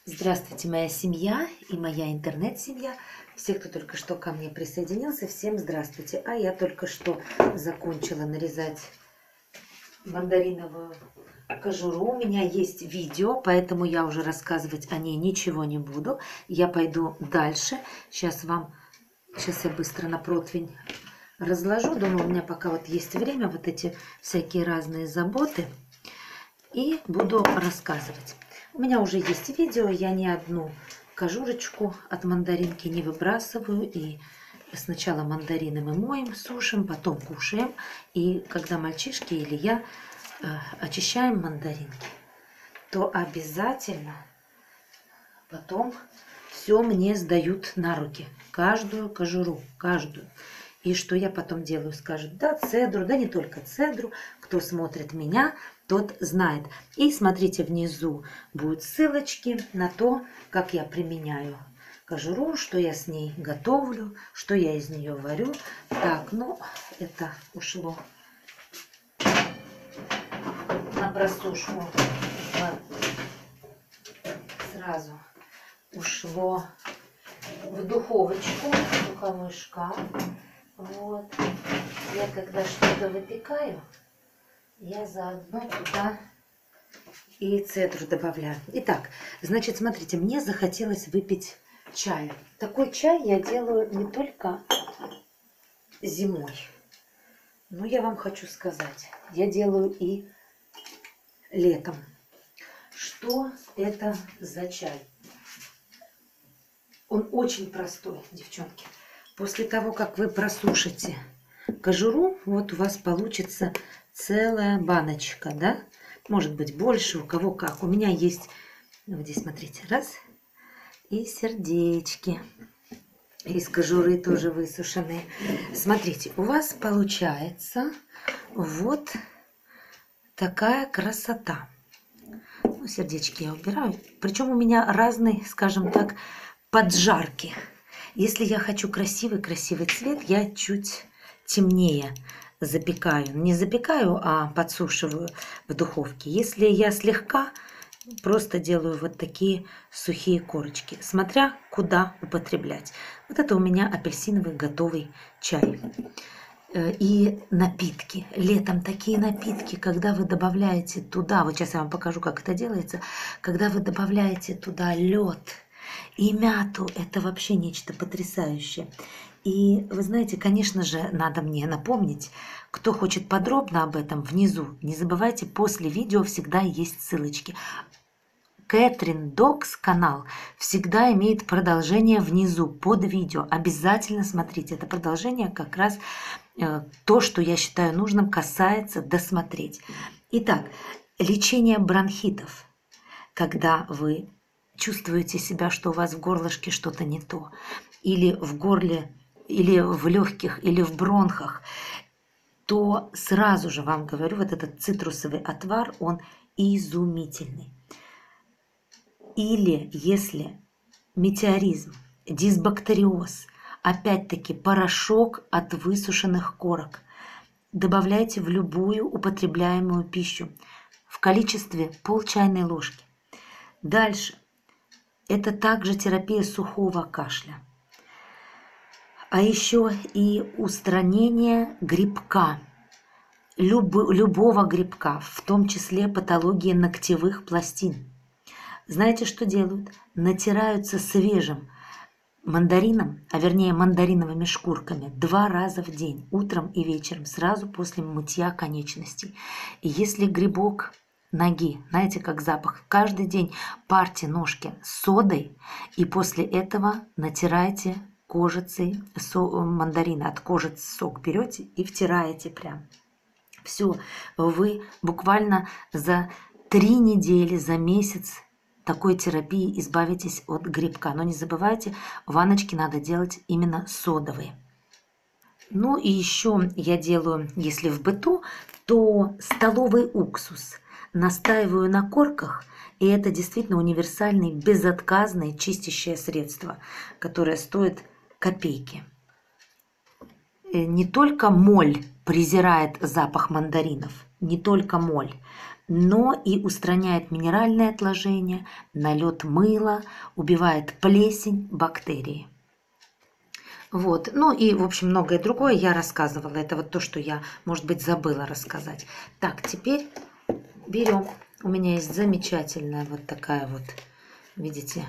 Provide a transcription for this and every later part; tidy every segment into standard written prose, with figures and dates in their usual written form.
Здравствуйте, моя семья и моя интернет-семья. Все, кто только что ко мне присоединился, всем здравствуйте. А я только что закончила нарезать мандариновую кожуру. У меня есть видео, поэтому я уже рассказывать о ней ничего не буду. Я пойду дальше. Сейчас я быстро на противень разложу. Думаю, у меня пока вот есть время, вот эти всякие разные заботы. И буду рассказывать. У меня уже есть видео, я ни одну кожурочку от мандаринки не выбрасываю. И сначала мандарины мы моем, сушим, потом кушаем. И когда мальчишки или я очищаем мандаринки, то обязательно потом все мне сдают на руки. Каждую кожуру, каждую. И что я потом делаю, скажут, да, цедру, да не только цедру. Кто смотрит меня, тот знает. И смотрите, внизу будут ссылочки на то, как я применяю кожуру, что я с ней готовлю, что я из нее варю. Так, ну, это ушло на просушку. Сразу ушло в духовочку, в духовой шкаф. Вот. Я когда что-то выпекаю, я заодно туда и цедру добавляю. Итак, значит, смотрите, мне захотелось выпить чай. Такой чай я делаю не только зимой, но я вам хочу сказать, я делаю и летом. Что это за чай? Он очень простой, девчонки. После того, как вы просушите кожуру, вот у вас получится целая баночка, да? Может быть больше, у кого как. У меня есть, вот здесь смотрите, раз, и сердечки. Из кожуры тоже высушенные. Смотрите, у вас получается вот такая красота. Ну, сердечки я убираю. Причем у меня разные, скажем так, поджарки. Если я хочу красивый цвет, я чуть темнее запекаю. Не запекаю, а подсушиваю в духовке. Если я слегка, просто делаю вот такие сухие корочки, смотря куда употреблять. Вот это у меня апельсиновый готовый чай. И напитки. Летом такие напитки, когда вы добавляете туда, вот сейчас я вам покажу, как это делается, когда вы добавляете туда лед и мяту, это вообще нечто потрясающее. И вы знаете, конечно же, надо мне напомнить, кто хочет подробно об этом, внизу, не забывайте, после видео всегда есть ссылочки. Кэтрин Докс канал всегда имеет продолжение внизу, под видео. Обязательно смотрите. Это продолжение как раз то, что я считаю нужным, касается досмотреть. Итак, лечение бронхитов. Когда вы чувствуете себя, что у вас в горлышке что-то не то, или в горле, или в легких, или в бронхах, то сразу же вам говорю, вот этот цитрусовый отвар, он изумительный. Или если метеоризм, дисбактериоз, опять-таки порошок от высушенных корок, добавляйте в любую употребляемую пищу в количестве пол чайной ложки. Дальше. Это также терапия сухого кашля. А еще и устранение грибка, любого грибка, в том числе патологии ногтевых пластин. Знаете, что делают? Натираются свежим мандарином, а вернее мандариновыми шкурками 2 раза в день, утром и вечером, сразу после мытья конечностей. И если грибок ноги, знаете, как запах, каждый день парьте ножки содой, и после этого натирайте кожицей мандарина, от кожицы сок берете и втираете прям. Все, вы буквально за 3 недели, за месяц такой терапии избавитесь от грибка. Но не забывайте, ванночки надо делать именно содовые. Ну и еще я делаю, если в быту, то столовый уксус. Настаиваю на корках, и это действительно универсальное, безотказное чистящее средство, которое стоит копейки. Не только моль презирает запах мандаринов, не только моль. но и устраняет минеральные отложения, налет мыла, убивает плесень, бактерии. Вот, ну и, в общем, многое другое я рассказывала. Это вот то, что я, может быть, забыла рассказать. Так, теперь берем. У меня есть замечательная вот такая вот, видите,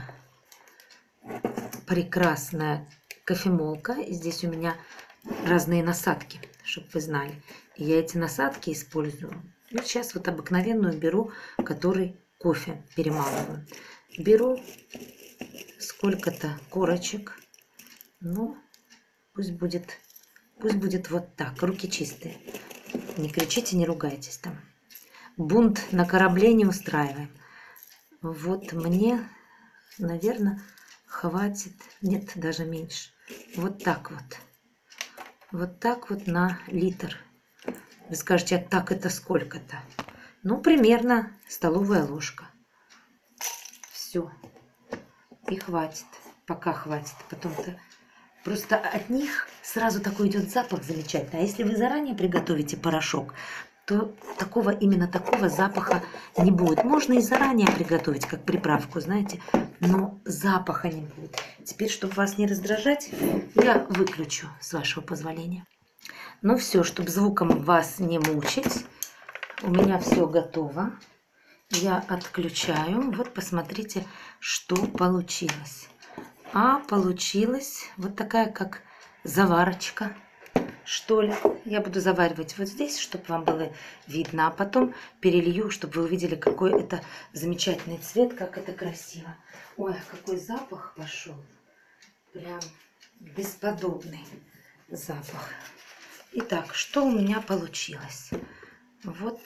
прекрасная кофемолка. И здесь у меня разные насадки, чтобы вы знали. И я эти насадки использую. Вот сейчас вот обыкновенную беру, который кофе перемалываю. Беру сколько-то корочек. Ну, пусть будет вот так. Руки чистые. Не кричите, не ругайтесь там. Бунт на корабле не устраиваем. Вот мне, наверное, хватит. Нет, даже меньше. Вот так вот. Вот так вот на литр. Вы скажете, а так это сколько-то? Ну, примерно столовая ложка. Все. И хватит. Пока хватит. Потом-то просто от них сразу такой идет запах замечательный. А если вы заранее приготовите порошок, то именно такого запаха не будет. Можно и заранее приготовить, как приправку, знаете, но запаха не будет. Теперь, чтобы вас не раздражать, я выключу, с вашего позволения. Ну все, чтобы звуком вас не мучить, у меня все готово. Я отключаю. Вот посмотрите, что получилось. А получилась вот такая, как заварочка, что ли. Я буду заваривать вот здесь, чтобы вам было видно, а потом перелью, чтобы вы увидели, какой это замечательный цвет, как это красиво. Ой, какой запах пошел. Прям бесподобный запах. Итак, что у меня получилось? Вот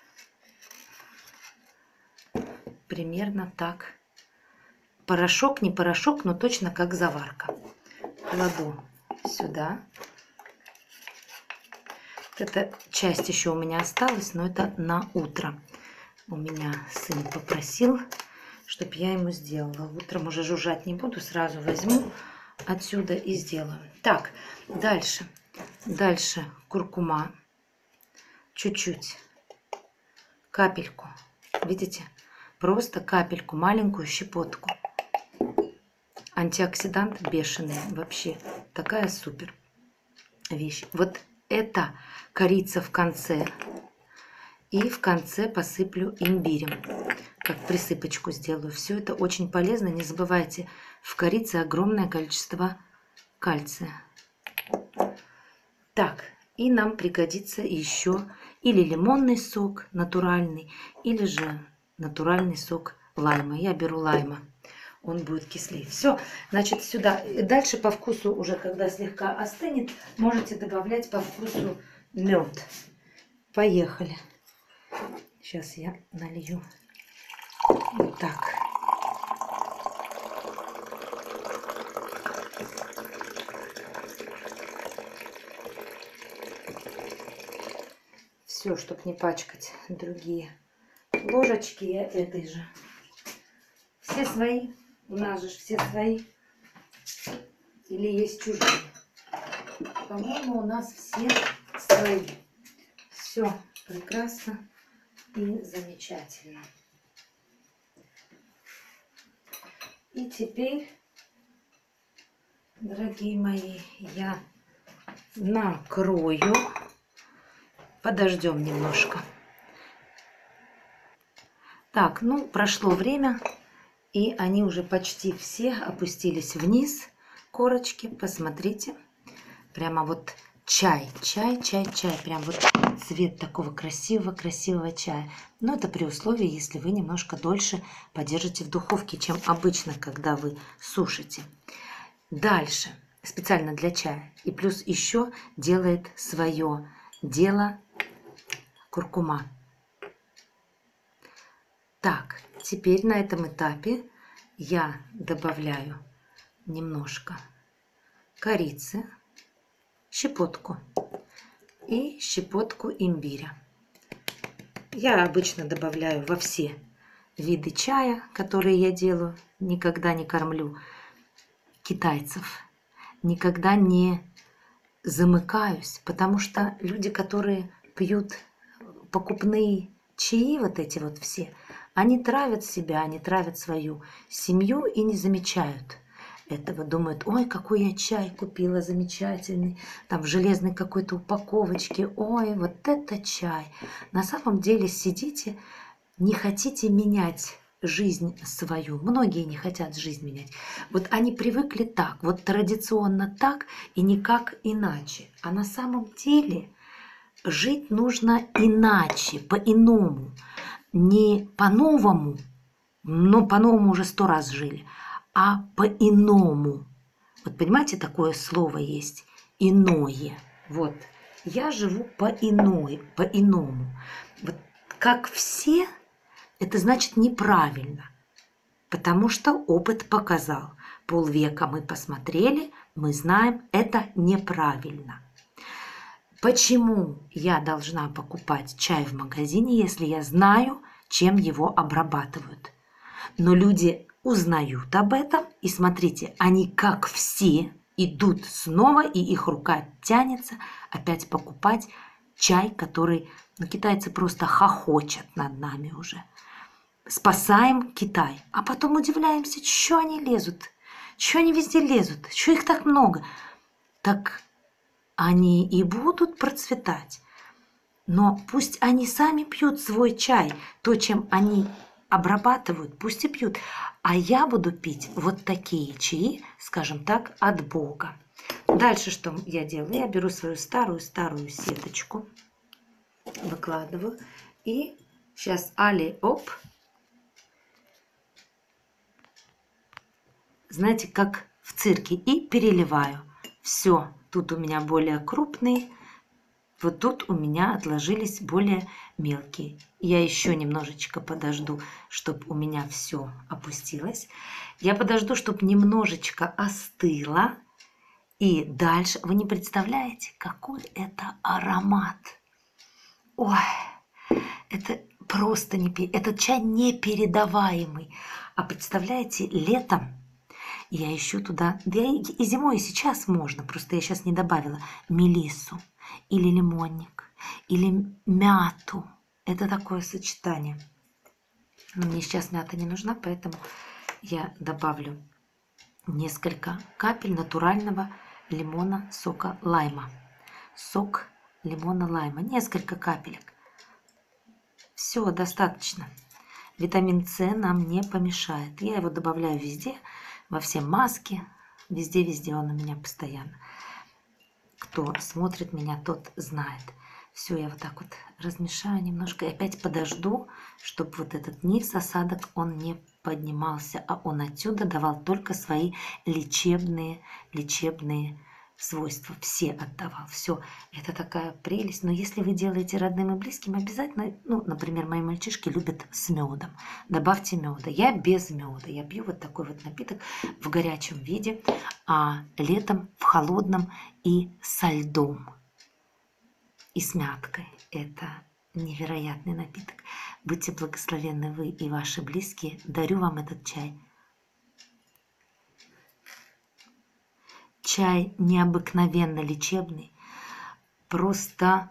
примерно так. Порошок, не порошок, но точно как заварка. Кладу сюда. Эта часть еще у меня осталась, но это на утро. У меня сын попросил, чтобы я ему сделала. Утром уже жужжать не буду, сразу возьму отсюда и сделаю. Так, дальше. Дальше куркума. Чуть-чуть. Капельку. Видите? Просто капельку, маленькую щепотку. Антиоксидант бешеный. Вообще такая супер вещь. Вот это корица в конце. И в конце посыплю имбирем. Как присыпочку сделаю. Все это очень полезно. Не забывайте, в корице огромное количество кальция. Так, и нам пригодится еще или лимонный сок натуральный, или же натуральный сок лайма. Я беру лайма. Он будет кислее. Все, значит, сюда. Дальше по вкусу, уже когда слегка остынет, можете добавлять по вкусу мед. Поехали. Сейчас я налью. Вот так. Все, чтобы не пачкать другие ложечки, я этой же. Все свои. У нас же все свои. Или есть чужие? По-моему, у нас все свои. Все прекрасно и замечательно. И теперь, дорогие мои, я накрою. Подождем немножко. Так, ну, прошло время. И они уже почти все опустились вниз, корочки. Посмотрите. Прямо вот чай. Прям вот цвет такого красивого чая. Но это при условии, если вы немножко дольше подержите в духовке, чем обычно, когда вы сушите. Дальше. Специально для чая. И плюс еще делает свое дело куркума. Так, теперь на этом этапе я добавляю немножко корицы, щепотку и щепотку имбиря. Я обычно добавляю во все виды чая, которые я делаю. Никогда не кормлю китайцев, никогда не замыкаюсь, потому что люди, которые пьют покупные чаи вот эти вот все, они травят себя, они травят свою семью и не замечают этого. Думают, ой, какой я чай купила замечательный, там в железной какой-то упаковочке, ой, вот это чай. На самом деле сидите, не хотите менять жизнь свою. Многие не хотят жизнь менять. Вот они привыкли так, вот традиционно так и никак иначе. А на самом деле жить нужно иначе, по-иному. Не по-новому, но по-новому уже 100 раз жили, а по-иному. Вот понимаете, такое слово есть иное. Вот. Я живу по-иному. Вот как все, это значит неправильно. Потому что опыт показал. Полвека мы посмотрели, мы знаем, это неправильно. Почему я должна покупать чай в магазине, если я знаю, чем его обрабатывают? Но люди узнают об этом, и смотрите, они как все идут снова, и их рука тянется опять покупать чай, который, ну, китайцы просто хохочут над нами уже. Спасаем Китай, а потом удивляемся, что они лезут, что они везде лезут, что их так много. Так они и будут процветать, но пусть они сами пьют свой чай, то, чем они обрабатывают, пусть и пьют. А я буду пить вот такие чаи, скажем так, от Бога. Дальше что я делаю? Я беру свою старую сеточку, выкладываю. И сейчас али-оп. Знаете, как в цирке. И переливаю. Все, тут у меня более крупные. Вот тут у меня отложились более мелкие. Я еще немножечко подожду, чтобы у меня все опустилось. Я подожду, чтобы немножечко остыло. И дальше, вы не представляете, какой это аромат. Ой, это просто этот чай непередаваемый. А представляете, летом я ищу туда, да и зимой, и сейчас можно, просто я сейчас не добавила мелиссу. Или лимонник, или мяту. Это такое сочетание. Но мне сейчас мята не нужна, поэтому я добавлю несколько капель натурального лимона сока лайма. Сок лимона лайма. Несколько капелек. Все, достаточно. Витамин С нам не помешает. Я его добавляю везде, во все маски. Везде он у меня постоянно. Кто смотрит меня, тот знает. Все, я вот так вот размешаю немножко. И опять подожду, чтобы вот этот низ осадок, он не поднимался, а он отсюда давал только свои лечебные свойства. Все отдавал. Все, это такая прелесть. Но если вы делаете родным и близким, обязательно, ну, например, мои мальчишки любят с медом. Добавьте меда. Я без меда. Я пью вот такой вот напиток в горячем виде, а летом в холодном и со льдом. И с мяткой. Это невероятный напиток. Будьте благословенны вы и ваши близкие. Дарю вам этот чай. Чай необыкновенно лечебный, просто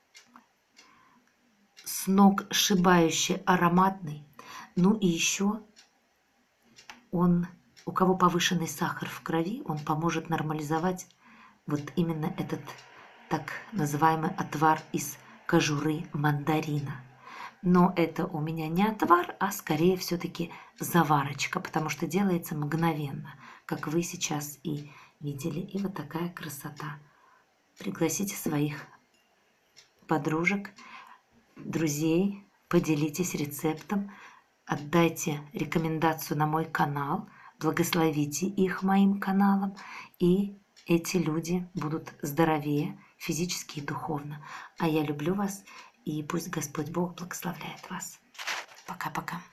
сногсшибающе ароматный. Ну и еще он, у кого повышенный сахар в крови, он поможет нормализовать вот именно этот так называемый отвар из кожуры мандарина. Но это у меня не отвар, а скорее все-таки заварочка, потому что делается мгновенно, как вы сейчас и видели. И вот такая красота. Пригласите своих подружек, друзей, поделитесь рецептом, отдайте рекомендацию на мой канал, благословите их моим каналом, и эти люди будут здоровее физически и духовно. А я люблю вас, и пусть Господь Бог благословляет вас. Пока-пока.